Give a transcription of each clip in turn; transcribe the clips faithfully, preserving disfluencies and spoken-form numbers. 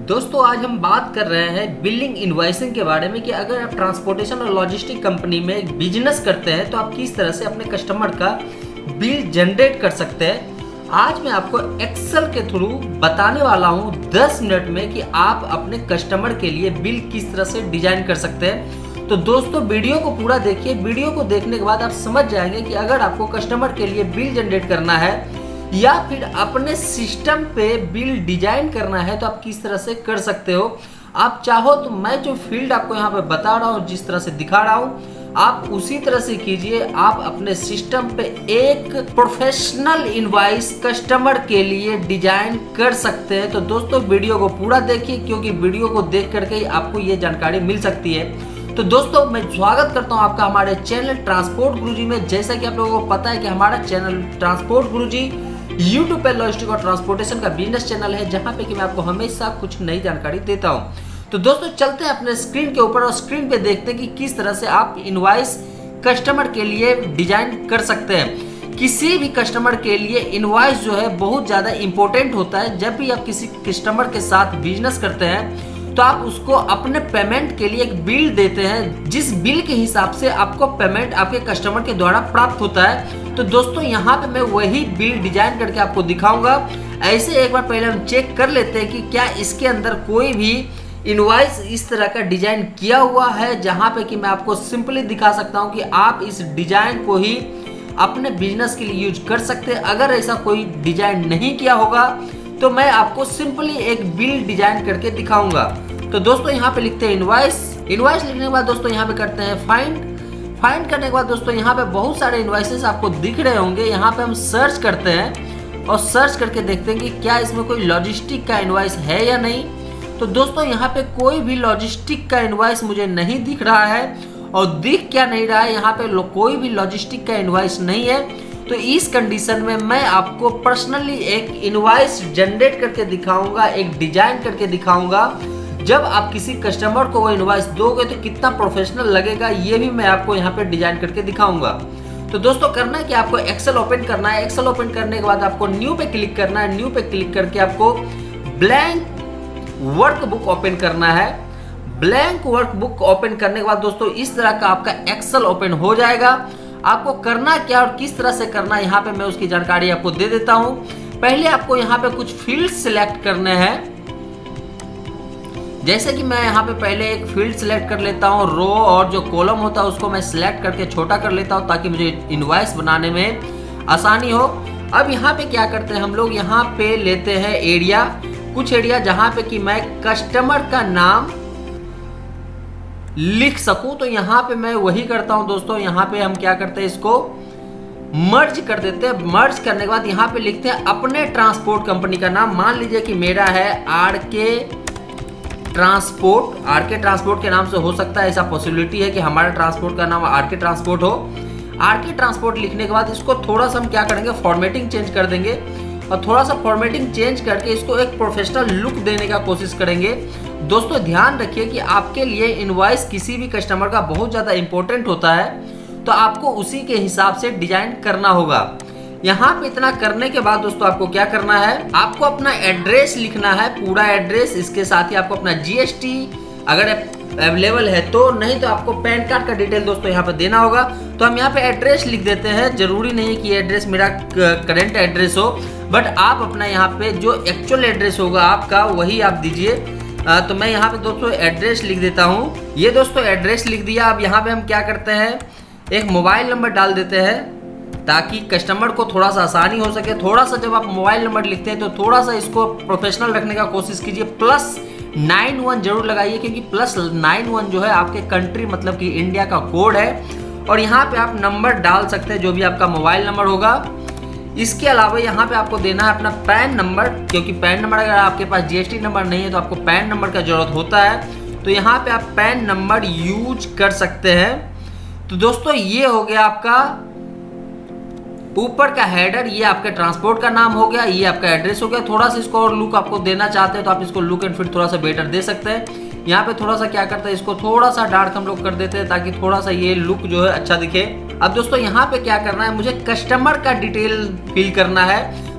दोस्तों आज हम बात कर रहे हैं बिलिंग इनवॉइसिंग के बारे में कि अगर आप ट्रांसपोर्टेशन और लॉजिस्टिक कंपनी में एक बिजनेस करते हैं तो आप किस तरह से अपने कस्टमर का बिल जनरेट कर सकते हैं। आज मैं आपको एक्सेल के थ्रू बताने वाला हूं दस मिनट में कि आप अपने कस्टमर के लिए बिल किस तरह से डिजाइन कर सकते हैं। तो दोस्तों वीडियो को पूरा देखिए। वीडियो को देखने के बाद आप समझ जाएंगे कि अगर आपको कस्टमर के लिए बिल जनरेट करना है या फिर अपने सिस्टम पे बिल डिजाइन करना है तो आप किस तरह से कर सकते हो। आप चाहो तो मैं जो फील्ड आपको यहाँ पे बता रहा हूँ, जिस तरह से दिखा रहा हूँ, आप उसी तरह से कीजिए। आप अपने सिस्टम पे एक प्रोफेशनल इनवॉइस कस्टमर के लिए डिजाइन कर सकते हैं। तो दोस्तों वीडियो को पूरा देखिए, क्योंकि वीडियो को देख करके ही आपको ये जानकारी मिल सकती है। तो दोस्तों मैं स्वागत करता हूं आपका हमारे चैनल ट्रांसपोर्ट गुरुजी में। जैसा कि आप लोगों को पता है कि हमारा चैनल ट्रांसपोर्ट गुरुजी यूट्यूब पे लॉजिस्टिक और ट्रांसपोर्टेशन का बिजनेस चैनल है, जहां पे कि मैं आपको हमेशा कुछ नई जानकारी देता हूं। तो दोस्तों चलते हैं अपने स्क्रीन के ऊपर और स्क्रीन पे देखते हैं कि किस तरह से आप इनवॉइस कस्टमर के लिए डिजाइन कर सकते हैं। किसी भी कस्टमर के लिए इनवॉइस जो है बहुत ज़्यादा इंपॉर्टेंट होता है। जब भी आप किसी कस्टमर के साथ बिजनेस करते हैं तो आप उसको अपने पेमेंट के लिए एक बिल देते हैं, जिस बिल के हिसाब से आपको पेमेंट आपके कस्टमर के द्वारा प्राप्त होता है। तो दोस्तों यहाँ पे मैं वही बिल डिजाइन करके आपको दिखाऊंगा। ऐसे एक बार पहले हम चेक कर लेते हैं कि क्या इसके अंदर कोई भी इनवॉइस इस तरह का डिजाइन किया हुआ है, जहाँ पे कि मैं आपको सिंपली दिखा सकता हूँ कि आप इस डिजाइन को ही अपने बिजनेस के लिए यूज कर सकते हैं। अगर ऐसा कोई डिजाइन नहीं किया होगा तो मैं आपको सिंपली एक बिल डिजाइन करके दिखाऊंगा। तो दोस्तों यहाँ पे लिखते हैं इनवॉइस। इनवॉइस लिखने के बाद दोस्तों यहाँ पे करते हैं फाइंड। फाइंड करने के बाद दोस्तों यहाँ पे बहुत सारे इनवॉइसेस आपको दिख रहे होंगे। यहाँ पे हम सर्च करते हैं और सर्च करके देखते हैं कि क्या इसमें कोई लॉजिस्टिक का इनवॉइस है या नहीं। तो दोस्तों यहाँ पे कोई भी लॉजिस्टिक का इनवॉइस मुझे नहीं दिख रहा है। और दिख क्या नहीं रहा है, यहाँ पे कोई भी लॉजिस्टिक का इनवॉइस नहीं है। तो इस कंडीशन में मैं आपको पर्सनली एक इनवॉइस जनरेट करके दिखाऊंगा, एक डिजाइन करके दिखाऊंगा। जब आप किसी कस्टमर को वो इनवॉइस दोगे तो कितना प्रोफेशनल लगेगा, ये भी मैं आपको यहाँ पे डिजाइन करके दिखाऊंगा। तो दोस्तों करना है कि आपको एक्सेल ओपन करना है। एक्सेल ओपन करने के बाद आपको न्यू पे क्लिक करना है। न्यू पे क्लिक करके आपको ब्लैंक वर्कबुक ओपन करना है। ब्लैंक वर्कबुक ओपन करने के बाद दोस्तों इस तरह का आपका एक्सेल ओपन हो जाएगा। आपको करना क्या और किस तरह से करना है, यहाँ पे मैं उसकी जानकारी आपको दे देता हूँ। पहले आपको यहाँ पे कुछ फील्ड सिलेक्ट करने हैं। जैसे कि मैं यहाँ पे पहले एक फील्ड सिलेक्ट कर लेता हूँ। रो और जो कॉलम होता है उसको मैं सिलेक्ट करके छोटा कर लेता हूँ, ताकि मुझे इनवॉइस बनाने में आसानी हो। अब यहाँ पे क्या करते हैं हम लोग, यहाँ पे लेते हैं एरिया, कुछ एरिया जहाँ पे कि मैं कस्टमर का नाम लिख सकूं। तो यहाँ पे मैं वही करता हूं दोस्तों। यहाँ पे हम क्या करते हैं, इसको मर्ज कर देते हैं। मर्ज करने के बाद यहाँ पे लिखते हैं अपने ट्रांसपोर्ट कंपनी का नाम। मान लीजिए कि मेरा है आर के ट्रांसपोर्ट। आर के ट्रांसपोर्ट के नाम से हो सकता है, ऐसा पॉसिबिलिटी है कि हमारा ट्रांसपोर्ट का नाम आर के ट्रांसपोर्ट हो। आर के ट्रांसपोर्ट लिखने के बाद इसको थोड़ा सा हम क्या करेंगे, फॉर्मेटिंग चेंज कर देंगे और थोड़ा सा फॉर्मेटिंग चेंज करके इसको एक प्रोफेशनल लुक देने का कोशिश करेंगे। दोस्तों ध्यान रखिए कि आपके लिए इनवॉइस किसी भी कस्टमर का बहुत ज़्यादा इंपॉर्टेंट होता है, तो आपको उसी के हिसाब से डिजाइन करना होगा। यहाँ पे इतना करने के बाद दोस्तों आपको क्या करना है, आपको अपना एड्रेस लिखना है, पूरा एड्रेस। इसके साथ ही आपको अपना जीएसटी अगर अवेलेबल है तो, नहीं तो आपको पैन कार्ड का डिटेल दोस्तों यहाँ पे देना होगा। तो हम यहाँ पे एड्रेस लिख देते हैं। जरूरी नहीं कि एड्रेस मेरा करंट एड्रेस हो, बट आप अपना यहाँ पे जो एक्चुअल एड्रेस होगा आपका वही आप दीजिए। तो मैं यहाँ पे दोस्तों एड्रेस लिख देता हूँ। ये दोस्तों एड्रेस लिख दिया। अब यहाँ पे हम क्या करते हैं, एक मोबाइल नंबर डाल देते हैं, ताकि कस्टमर को थोड़ा सा आसानी हो सके। थोड़ा सा जब आप मोबाइल नंबर लिखते हैं तो थोड़ा सा इसको प्रोफेशनल रखने का कोशिश कीजिए। प्लस नाइन वन जरूर लगाइए, क्योंकि प्लस नाइन वन जो है आपके कंट्री मतलब कि इंडिया का कोड है। और यहाँ पे आप नंबर डाल सकते हैं, जो भी आपका मोबाइल नंबर होगा। इसके अलावा यहाँ पे आपको देना है अपना पैन नंबर, क्योंकि पैन नंबर अगर आपके पास जीएसटी नंबर नहीं है तो आपको पैन नंबर का जरूरत होता है। तो यहाँ पे आप पैन नंबर यूज कर सकते हैं। तो दोस्तों ये हो गया आपका ऊपर का हेडर, ये आपके ट्रांसपोर्ट का नाम हो गया, ये आपका एड्रेस हो गया। थोड़ा सा इसको और लुक आपको देना चाहते हैं तो आप इसको लुक एंड फिट थोड़ा सा बेटर दे सकते हैं। यहाँ पे थोड़ा सा क्या करते हैं, इसको थोड़ा सा डार्क हम लोग कर देते हैं, ताकि थोड़ा सा ये लुक जो है अच्छा दिखे। अब दोस्तों यहाँ पे क्या करना है, मुझे कस्टमर का डिटेल फिल करना है।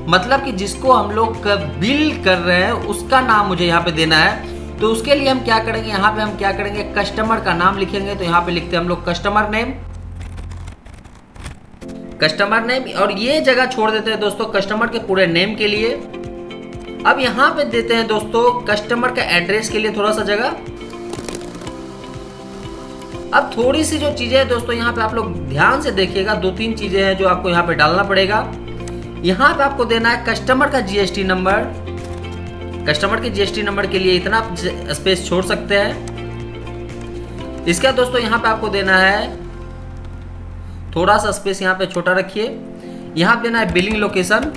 मतलब कि जिसको हम लोग बिल कर रहे हैं उसका नाम मुझे यहाँ पे देना है। तो उसके लिए हम क्या करेंगे, यहाँ पे हम क्या करेंगे, कस्टमर का नाम लिखेंगे। तो यहाँ पे लिखते हैं हम लोग कस्टमर नेम, कस्टमर नेम, और ये जगह छोड़ देते हैं दोस्तों कस्टमर के पूरे नेम के लिए। अब यहाँ पे देते हैं दोस्तों कस्टमर का एड्रेस के लिए थोड़ा सा जगह। अब थोड़ी सी जो चीजें हैं दोस्तों यहाँ पे आप लोग ध्यान से देखिएगा, दो तीन चीजें हैं जो आपको यहाँ पे डालना पड़ेगा। यहाँ पे आपको देना है कस्टमर का जीएसटी नंबर। कस्टमर के जीएसटी नंबर के लिए इतना स्पेस छोड़ सकते हैं। इसका दोस्तों यहाँ पे आपको देना है थोड़ा सा स्पेस, यहाँ पे छोटा रखिए। यहाँ पे देना है बिलिंग लोकेशन,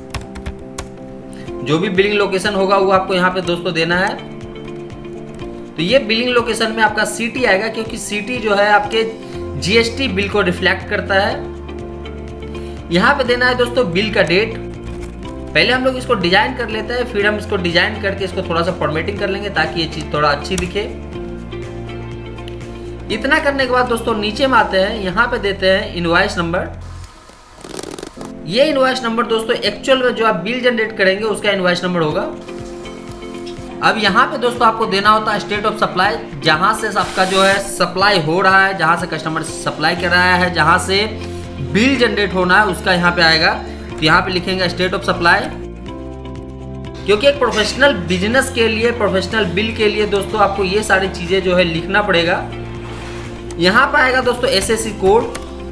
जो भी बिलिंग लोकेशन होगा वो आपको यहाँ पे दोस्तों देना है। तो ये बिलिंग लोकेशन में आपका सिटी आएगा, क्योंकि सिटी जो है आपके जीएसटी बिल को रिफ्लेक्ट करता है। यहाँ पे देना है दोस्तों बिल का डेट। पहले हम लोग इसको डिजाइन कर लेते हैं, फिर हम इसको डिजाइन करके इसको थोड़ा सा फॉर्मेटिंग कर लेंगे ताकि ये चीज थोड़ा अच्छी दिखे। इतना करने के बाद दोस्तों नीचे में आते हैं, यहाँ पे देते हैं इनवॉइस नंबर। ये इनवॉइस नंबर दोस्तों एक्चुअल में जो आप बिल जनरेट करेंगे उसका इनवॉइस नंबर होगा। अब यहाँ पे दोस्तों आपको देना होता है स्टेट ऑफ सप्लाई, जहां से आपका जो है सप्लाई हो रहा है, जहां से कस्टमर सप्लाई कर रहा है, जहां से बिल जनरेट होना है उसका यहाँ पे आएगा। तो यहाँ पे लिखेंगे स्टेट ऑफ सप्लाई, क्योंकि एक प्रोफेशनल बिजनेस के लिए, प्रोफेशनल बिल के लिए दोस्तों आपको ये सारी चीजें जो है लिखना पड़ेगा। यहाँ पे आएगा दोस्तों एसएससी कोड,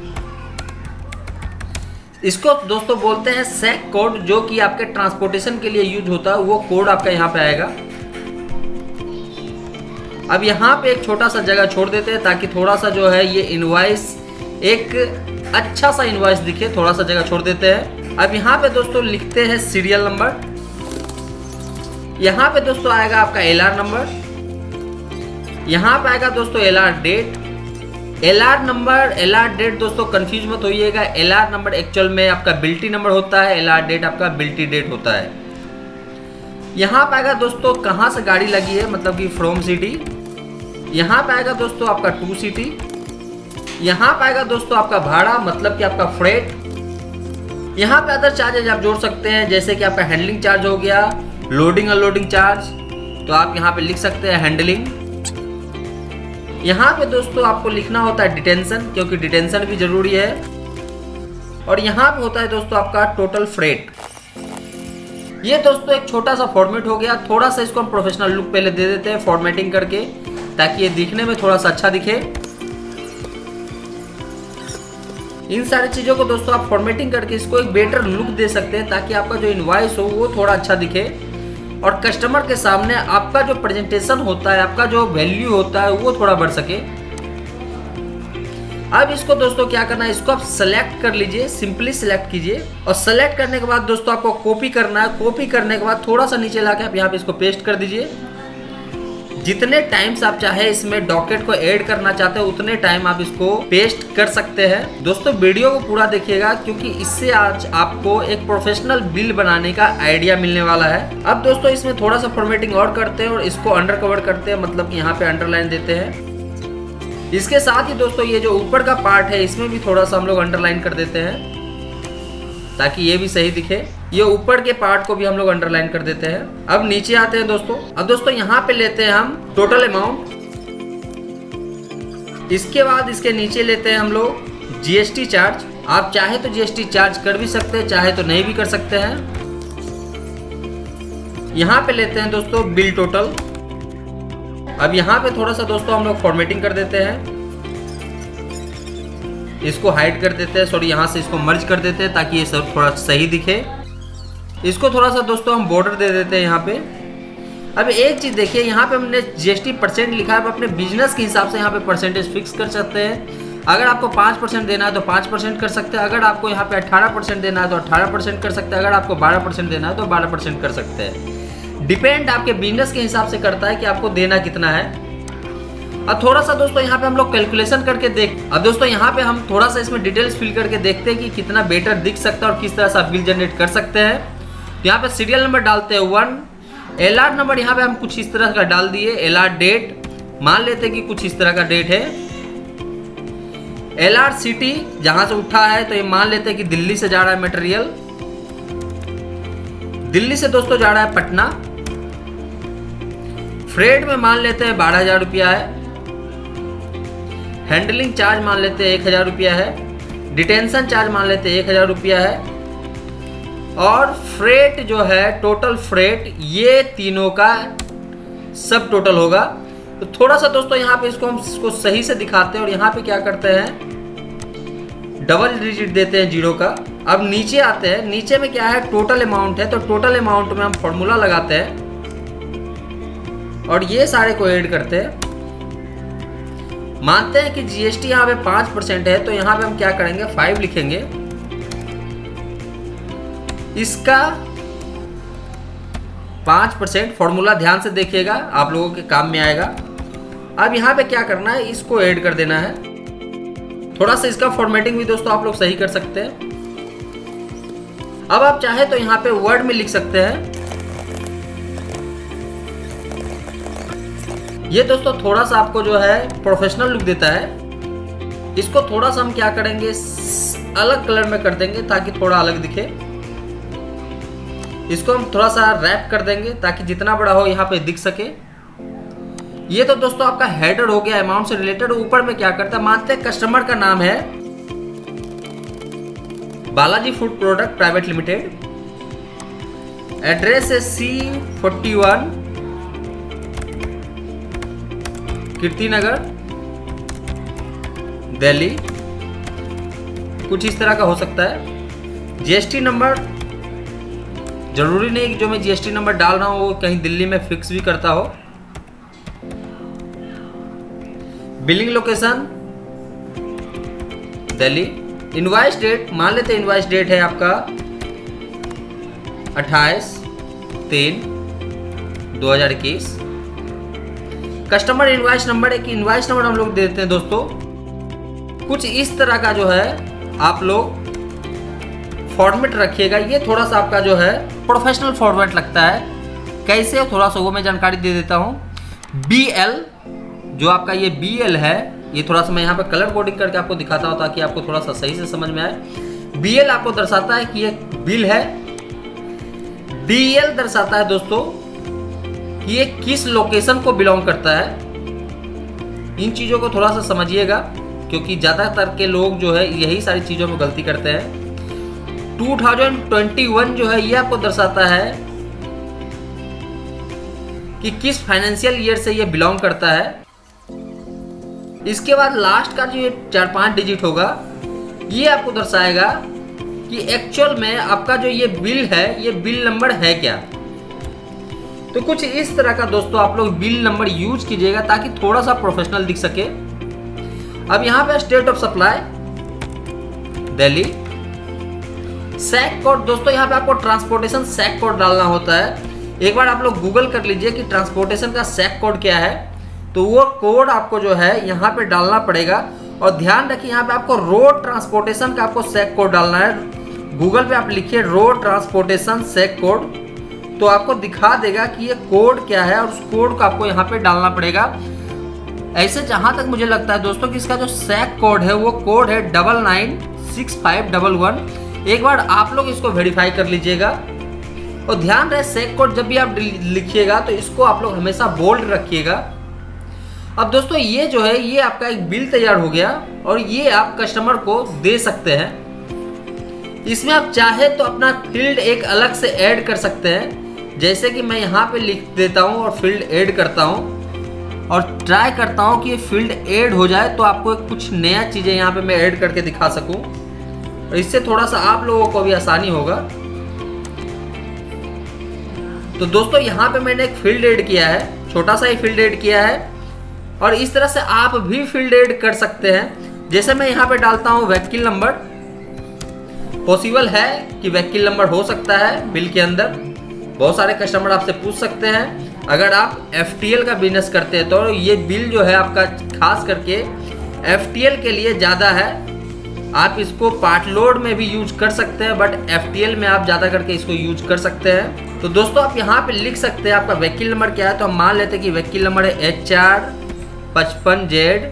इसको दोस्तों बोलते हैं सैक कोड, जो कि आपके ट्रांसपोर्टेशन के लिए यूज होता है, वो कोड आपका यहाँ पे आएगा। अब यहाँ पे एक छोटा सा जगह छोड़ देते हैं ताकि थोड़ा सा जो है ये इनवॉइस एक अच्छा सा इनवॉइस दिखे, थोड़ा सा जगह छोड़ देते हैं। अब यहाँ पे दोस्तों लिखते हैं सीरियल नंबर। यहाँ पे दोस्तों आएगा आपका एलआर नंबर, यहाँ पे आएगा दोस्तों LR date. LR number, LR date दोस्तों कंफ्यूज मत होइएगा, एलआर नंबर एक्चुअल में आपका बिल्टी नंबर होता है, एलआर डेट आपका बिल्टी डेट होता है। यहाँ पे आएगा दोस्तों कहाँ से गाड़ी लगी है, मतलब कि फ्रॉम सिटी। यहाँ पे आएगा दोस्तों आपका टू सिटी। यहाँ पे आएगा दोस्तों आपका भाड़ा, मतलब कि आपका फ्रेट। यहाँ पे अदर चार्जेज आप जोड़ सकते हैं, जैसे कि आपका हैंडलिंग चार्ज हो गया, लोडिंग अनलोडिंग चार्ज, तो आप यहाँ पे लिख सकते हैं हैंडलिंग। यहाँ पे दोस्तों आपको लिखना होता है डिटेंशन, क्योंकि डिटेंशन भी जरूरी है। और यहाँ पे होता है दोस्तों आपका टोटल फ्रेट। ये दोस्तों एक छोटा सा फॉर्मेट हो गया, थोड़ा सा इसको हम प्रोफेशनल लुक पहले दे देते हैं फॉर्मेटिंग करके, ताकि ये दिखने में थोड़ा सा अच्छा दिखे। इन सारी चीजों को दोस्तों आप फॉर्मेटिंग करके इसको एक बेटर लुक दे सकते हैं, ताकि आपका जो इनवॉइस हो वो थोड़ा अच्छा दिखे और कस्टमर के सामने आपका जो प्रेजेंटेशन होता है, आपका जो वैल्यू होता है वो थोड़ा बढ़ सके। अब इसको दोस्तों क्या करना है, इसको आप सेलेक्ट कर लीजिए, सिंपली सेलेक्ट कीजिए, और सेलेक्ट करने के बाद दोस्तों आपको कॉपी करना है। कॉपी करने के बाद थोड़ा सा नीचे लाके आप यहाँ पे इसको पेस्ट कर दीजिए। जितने टाइम्स आप चाहे इसमें डॉकेट को ऐड करना चाहते हो उतने टाइम आप इसको पेस्ट कर सकते हैं। दोस्तों वीडियो को पूरा देखिएगा, क्योंकि इससे आज आपको एक प्रोफेशनल बिल बनाने का आइडिया मिलने वाला है। अब दोस्तों इसमें थोड़ा सा फॉर्मेटिंग और करते हैं और इसको अंडर कवर करते हैं, मतलब कि यहाँ पे अंडरलाइन देते हैं। इसके साथ ही दोस्तों ये जो ऊपर का पार्ट है इसमें भी थोड़ा सा हम लोग अंडरलाइन कर देते हैं, ताकि ये भी सही दिखे। ये ऊपर के पार्ट को भी हम लोग अंडरलाइन कर देते हैं। अब नीचे आते हैं दोस्तों। अब दोस्तों यहाँ पे लेते हैं हम टोटल अमाउंट। इसके बाद इसके नीचे लेते हैं हम लोग जीएसटी चार्ज। आप चाहे तो जीएसटी चार्ज कर भी सकते हैं, चाहे तो नहीं भी कर सकते हैं। यहाँ पे लेते हैं दोस्तों बिल टोटल। अब यहाँ पे थोड़ा सा दोस्तों हम लोग फॉर्मेटिंग कर देते हैं, इसको हाइड कर देते हैं, सॉरी यहाँ से इसको मर्ज कर देते हैं ताकि ये सब थोड़ा सही दिखे। इसको थोड़ा सा दोस्तों हम बॉर्डर दे देते हैं यहाँ पे। अब एक चीज़ देखिए, यहाँ पे हमने जीएसटी परसेंट लिखा है, अपने बिजनेस के हिसाब से यहाँ पे परसेंटेज फिक्स कर सकते हैं। अगर आपको पाँच परसेंट देना है तो पाँच परसेंट कर सकते हैं, अगर आपको यहाँ पे अठारह परसेंट देना है तो अठारह परसेंट कर सकते हैं, अगर आपको बारह परसेंट देना है तो बारह परसेंट कर सकते हैं। डिपेंड आपके बिजनेस के हिसाब से करता है कि आपको देना कितना है। अब थोड़ा सा दोस्तों यहाँ पे हम लोग कैलकुलेशन करके देख अब दोस्तों यहाँ पे हम थोड़ा सा इसमें डिटेल्स फिल करके देखते हैं कि कितना बेटर दिख सकता है और किस तरह से आप बिल जनरेट कर सकते हैं। तो यहाँ पे सीरियल नंबर डालते हैं वन, एल आर नंबर यहाँ पे हम कुछ इस तरह का डाल दिए, एल आर डेट मान लेते हैं कि कुछ इस तरह का डेट है, एल आर सिटी जहाँ से उठा है तो ये मान लेते हैं कि दिल्ली से जा रहा है मटेरियल, दिल्ली से दोस्तों जा रहा है पटना। फ्रेट में मान लेते हैं बारह हजार रुपया है। हैंडलिंग चार्ज मान लेते हैं एक हजार रुपया है। डिटेंशन चार्ज मान लेते हैं एक हजार रुपया है। और फ्रेट जो है टोटल फ्रेट, ये तीनों का सब टोटल होगा। तो थोड़ा सा दोस्तों यहाँ पे इसको हम इसको सही से दिखाते हैं और यहाँ पे क्या करते हैं, डबल डिजिट देते हैं जीरो का। अब नीचे आते हैं, नीचे में क्या है, टोटल अमाउंट है। तो टोटल अमाउंट में हम फॉर्मूला लगाते हैं और ये सारे को ऐड करते हैं। मानते हैं कि जीएसटी यहाँ पे पांच परसेंट है, तो यहाँ पे हम क्या करेंगे, फाइव लिखेंगे। इसका पांच परसेंट फॉर्मूला ध्यान से देखिएगा, आप लोगों के काम में आएगा। अब यहाँ पे क्या करना है, इसको ऐड कर देना है। थोड़ा सा इसका फॉर्मेटिंग भी दोस्तों आप लोग सही कर सकते हैं। अब आप चाहे तो यहाँ पे वर्ड में लिख सकते हैं। ये दोस्तों थोड़ा सा आपको जो है प्रोफेशनल लुक देता है। इसको थोड़ा सा हम क्या करेंगे, अलग कलर में कर देंगे ताकि थोड़ा अलग दिखे। इसको हम थोड़ा सा रैप कर देंगे ताकि जितना बड़ा हो यहाँ पे दिख सके। ये तो दोस्तों आपका हेडर हो गया अमाउंट से रिलेटेड। ऊपर में क्या करता है, मानते हैं कस्टमर का नाम है Balaji food product private limited. Address है C forty one Kirti Nagar Delhi. कुछ इस तरह का हो सकता है। जीएसटी नंबर जरूरी नहीं कि जो मैं जीएसटी नंबर डाल रहा हूं वो कहीं दिल्ली में फिक्स भी करता हो। Billing location Delhi. Invoice date मान लेते हैं, इनवॉइस डेट है आपका अट्ठाईस तीन दो हजार इक्कीस। कस्टमर इनवॉइस नंबर, एक इनवॉइस नंबर हम लोग दे देते हैं दोस्तों। कुछ इस तरह का जो है आप लोग फॉर्मेट रखिएगा। ये थोड़ा सा आपका जो है प्रोफेशनल फॉर्मेट लगता है। कैसे, थोड़ा सा वो मैं जानकारी दे देता हूँ। बी एल जो आपका ये बी एल है, ये थोड़ा सा मैं यहाँ पे कलर कोडिंग करके आपको दिखाता हूँ ताकि आपको थोड़ा सा सही से समझ में आए। बी एल आपको दर्शाता है कि ये बिल है। डी एल दर्शाता है दोस्तों कि ये किस लोकेशन को बिलोंग करता है। इन चीज़ों को थोड़ा सा समझिएगा क्योंकि ज़्यादातर के लोग जो है यही सारी चीज़ों में गलती करते हैं। टू थाउजेंड ट्वेंटी वन जो है ये आपको दर्शाता है कि किस फाइनेंशियल ईयर से ये बिलोंग करता है। इसके बाद लास्ट का जो ये चार पांच डिजिट होगा ये आपको दर्शाएगा कि एक्चुअल में आपका जो ये बिल है ये बिल नंबर है क्या। तो कुछ इस तरह का दोस्तों आप लोग बिल नंबर यूज कीजिएगा ताकि थोड़ा सा प्रोफेशनल दिख सके। अब यहाँ पे state of supply Delhi. SAC code दोस्तों, यहाँ पे आपको ट्रांसपोर्टेशन सैक कोड डालना होता है। एक बार आप लोग गूगल कर लीजिए कि ट्रांसपोर्टेशन का सैक कोड क्या है, तो वो कोड आपको जो है यहाँ पे डालना पड़ेगा। और ध्यान रखिए यहाँ पे आपको रोड ट्रांसपोर्टेशन का आपको सैक कोड डालना है। गूगल पे आप लिखिए रोड ट्रांसपोर्टेशन सैक कोड, तो आपको दिखा देगा कि ये कोड क्या है और उस कोड को आपको यहाँ पे डालना पड़ेगा। ऐसे जहाँ तक मुझे लगता है दोस्तों कि इसका जो सैक कोड है वो कोड है double nine six five double one. एक बार आप लोग इसको वेरीफाई कर लीजिएगा। और ध्यान रहे सैक कोड जब भी आप लिखिएगा तो इसको आप लोग हमेशा बोल्ड रखिएगा। अब दोस्तों ये जो है ये आपका एक बिल तैयार हो गया और ये आप कस्टमर को दे सकते हैं। इसमें आप चाहे तो अपना फील्ड एक अलग से ऐड कर सकते हैं, जैसे कि मैं यहाँ पे लिख देता हूँ और फील्ड ऐड करता हूँ और ट्राई करता हूँ कि ये फील्ड ऐड हो जाए तो आपको कुछ नया चीज़ें यहाँ पे मैं ऐड करके दिखा सकूँ और इससे थोड़ा सा आप लोगों को भी आसानी होगा। तो दोस्तों यहाँ पे मैंने एक फील्ड ऐड किया है, छोटा सा ही फील्ड ऐड किया है और इस तरह से आप भी फील्ड ऐड कर सकते हैं। जैसे मैं यहाँ पे डालता हूँ व्हीकल नंबर। पॉसिबल है कि व्हीकल नंबर हो सकता है बिल के अंदर। बहुत सारे कस्टमर आपसे पूछ सकते हैं, अगर आप एफ टी एल का बिजनेस करते हैं तो ये बिल जो है आपका खास करके एफ टी एल के लिए ज़्यादा है। आप इसको पार्ट लोड में भी यूज कर सकते हैं, बट एफ टी एल में आप ज़्यादा करके इसको यूज कर सकते हैं। तो दोस्तों आप यहाँ पे लिख सकते हैं आपका व्हीकल नंबर क्या है। तो हम मान लेते हैं कि व्हीकल नंबर है एच आर पचपन जेड।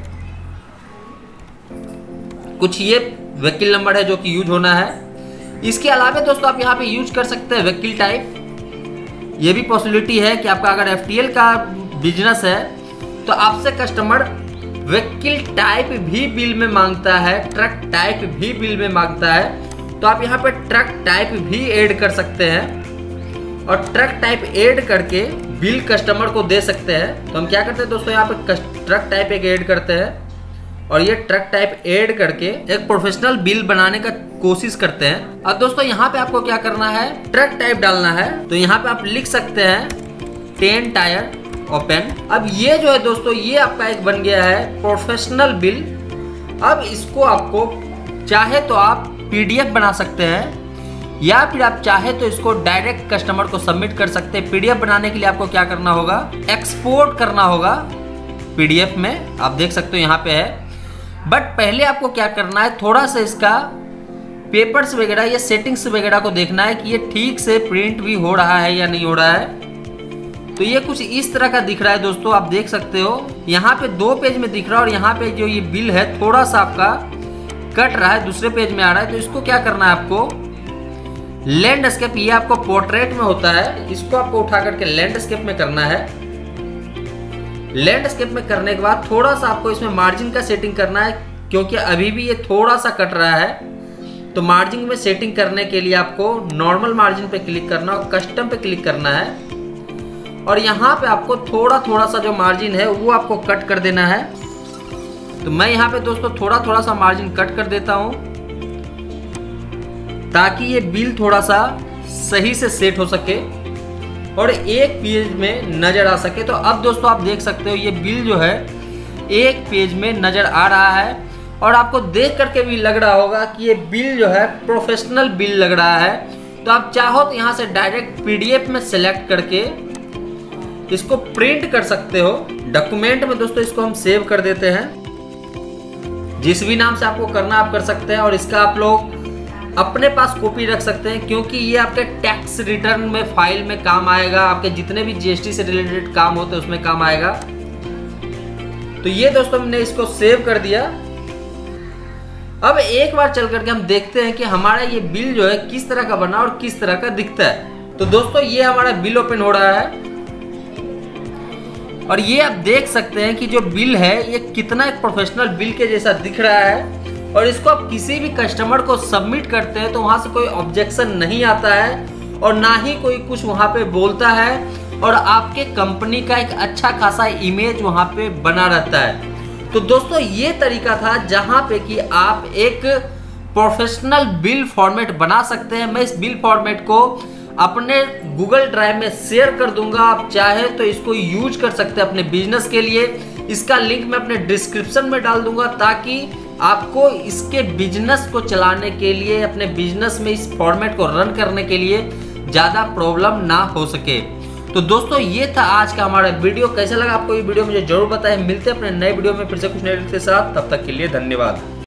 कुछ ये व्हीकल नंबर है जो कि यूज होना है। इसके अलावा दोस्तों आप यहाँ पे यूज कर सकते हैं व्हीकल टाइप। ये भी पॉसिबिलिटी है कि आपका अगर एफ टी एल का बिजनेस है तो आपसे कस्टमर व्हीकल टाइप भी बिल में मांगता है, ट्रक टाइप भी बिल में मांगता है, तो आप यहाँ पे ट्रक टाइप भी ऐड कर सकते हैं और ट्रक टाइप ऐड करके बिल कस्टमर को दे सकते हैं। तो हम क्या करते हैं दोस्तों, यहाँ पे ट्रक टाइप एक ऐड करते हैं और ये ट्रक टाइप ऐड करके एक प्रोफेशनल बिल बनाने का कोशिश करते हैं। अब दोस्तों यहाँ पे आपको क्या करना है, ट्रक टाइप डालना है। तो यहाँ पे आप लिख सकते हैं टेन टायर ओपन। अब ये जो है दोस्तों, ये आपका एक बन गया है प्रोफेशनल बिल। अब इसको आपको चाहे तो आप पीडीएफ बना सकते हैं या फिर आप चाहे तो इसको डायरेक्ट कस्टमर को सबमिट कर सकते हैं। पीडीएफ बनाने के लिए आपको क्या करना होगा, एक्सपोर्ट करना होगा पीडीएफ में, आप देख सकते हो यहाँ पे है। बट पहले आपको क्या करना है, थोड़ा सा इसका पेपर्स वगैरह या सेटिंग्स वगैरह को देखना है कि ये ठीक से प्रिंट भी हो रहा है या नहीं हो रहा है। तो ये कुछ इस तरह का दिख रहा है दोस्तों, आप देख सकते हो यहाँ पे दो पेज में दिख रहा है और यहाँ पे जो ये बिल है थोड़ा सा आपका कट रहा है, दूसरे पेज में आ रहा है। तो इसको क्या करना है आपको, लैंडस्केप, ये आपको पोर्ट्रेट में होता है, इसको आपको उठा करके लैंडस्केप में करना है। लैंडस्केप में करने के बाद थोड़ा सा आपको इसमें मार्जिन का सेटिंग करना है, क्योंकि अभी भी ये थोड़ा सा कट रहा है। तो मार्जिन में सेटिंग करने के लिए आपको नॉर्मल मार्जिन पे क्लिक करना और कस्टम पे क्लिक करना है और यहाँ पे आपको थोड़ा थोड़ा सा जो मार्जिन है वो आपको कट कर देना है। तो मैं यहाँ पे दोस्तों थोड़ा थोड़ा सा मार्जिन कट कर देता हूँ ताकि ये बिल थोड़ा सा सही से सेट हो सके और एक पेज में नजर आ सके। तो अब दोस्तों आप देख सकते हो ये बिल जो है एक पेज में नजर आ रहा है और आपको देख करके भी लग रहा होगा कि ये बिल जो है प्रोफेशनल बिल लग रहा है। तो आप चाहो तो यहाँ से डायरेक्ट पीडीएफ में सेलेक्ट करके इसको प्रिंट कर सकते हो। डॉक्यूमेंट में दोस्तों इसको हम सेव कर देते हैं, जिस भी नाम से आपको करना आप कर सकते हैं और इसका आप लोग अपने पास कॉपी रख सकते हैं, क्योंकि ये आपके टैक्स रिटर्न में फाइल में काम आएगा, आपके जितने भी जीएसटी से रिलेटेड काम होते हैं उसमें काम आएगा। तो ये दोस्तों हमने इसको सेव कर दिया। अब एक बार चल करके हम देखते हैं कि हमारा ये बिल जो है किस तरह का बना और किस तरह का दिखता है। तो दोस्तों ये हमारा बिल ओपन हो रहा है और ये आप देख सकते हैं कि जो बिल है ये कितना एक प्रोफेशनल बिल के जैसा दिख रहा है और इसको आप किसी भी कस्टमर को सबमिट करते हैं तो वहां से कोई ऑब्जेक्शन नहीं आता है और ना ही कोई कुछ वहां पे बोलता है और आपके कंपनी का एक अच्छा खासा इमेज वहां पे बना रहता है। तो दोस्तों ये तरीका था जहां पे कि आप एक प्रोफेशनल बिल फॉर्मेट बना सकते हैं। मैं इस बिल फॉर्मेट को अपने गूगल ड्राइव में शेयर कर दूंगा, आप चाहे तो इसको यूज कर सकते हैं अपने बिजनेस के लिए। इसका लिंक मैं अपने डिस्क्रिप्शन में डाल दूंगा ताकि आपको इसके बिजनेस को चलाने के लिए, अपने बिजनेस में इस फॉर्मेट को रन करने के लिए ज़्यादा प्रॉब्लम ना हो सके। तो दोस्तों ये था आज का हमारा वीडियो। कैसा लगा आपको ये वीडियो मुझे जरूर बताएं। मिलते हैं अपने नए वीडियो में फिर से कुछ नए के साथ, तब तक के लिए धन्यवाद।